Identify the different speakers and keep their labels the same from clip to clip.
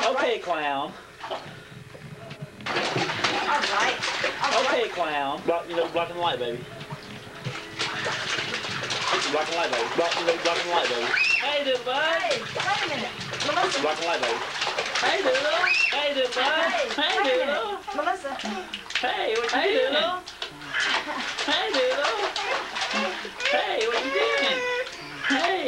Speaker 1: Okay, clown.
Speaker 2: Alright.
Speaker 1: Okay, clown. Blocking the light, baby. Blocking the light, baby. Blocking the light, baby. Hey, Doodle Bud.
Speaker 2: Hey, wait a minute. Melissa.
Speaker 1: Blocking the light, baby. Hey, Doodle. Hey, Doodle Bud. Hey, Doodle.
Speaker 2: Melissa.
Speaker 1: Hey, what you doing? Hey, Doodle. Hey, what you doing? Hey.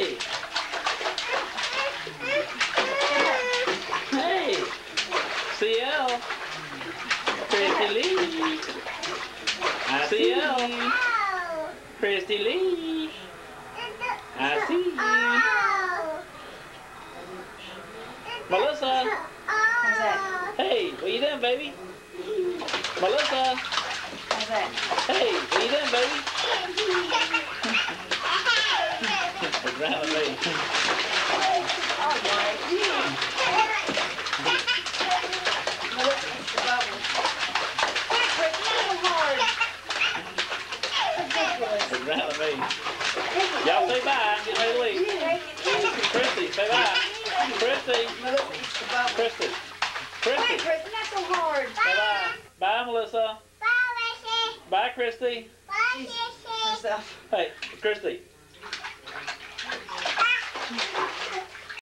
Speaker 1: Hey. CL. Christy Lee. CL. Christy Lee. I see you. Melissa.
Speaker 2: How's that?
Speaker 1: Hey, what you doing, baby? Melissa.
Speaker 2: How's that?
Speaker 1: Hey, what you doing, baby? What's wrong with me?
Speaker 2: Alright. Melissa, it's the bubble. Quick, not so hard. Ridiculous.
Speaker 1: What's wrong with me? Y'all say bye. I'm getting ready to leave. Christy, say bye. Christy.
Speaker 2: Melissa, it's the bubble.
Speaker 1: Christy.
Speaker 2: Quick,
Speaker 1: Christy.
Speaker 2: Chris, not so hard.
Speaker 1: Say bye. Bye, Melissa. Bye, Christy.
Speaker 2: Herself.
Speaker 1: Hey, Christy.